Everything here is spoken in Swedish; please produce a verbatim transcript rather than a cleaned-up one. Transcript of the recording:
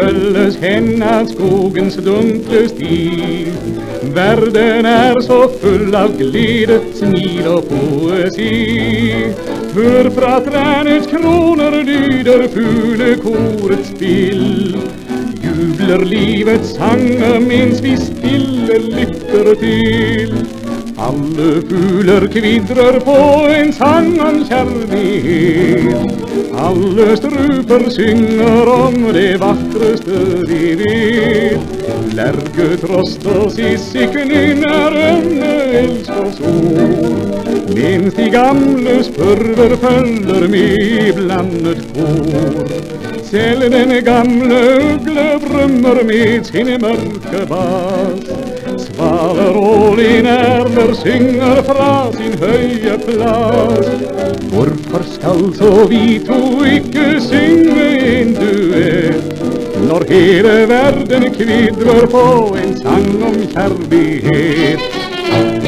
fölles henne skogens dunkle stig. Världen är så full av glädje, smil och poesi. Hör pratränets kronor lyder fulekorets spill. Jubler livets sanger mens vi stille lytter till. Alle fugler kvidrer på en sang om kjærlighet. Alle struper synger om det vakreste de vet. Lerge, trost og sissik nynner ømne elskers ord. Mens de gamle spurver følger med blandet kor. Selv den gamle ugle brummer med sin mørke bas. Svaler og linerler synger fra sin høye plass. Hvorfor skal så vi to ikke synge en duett, når hele verden kvidrer på en sang om kjærlighet?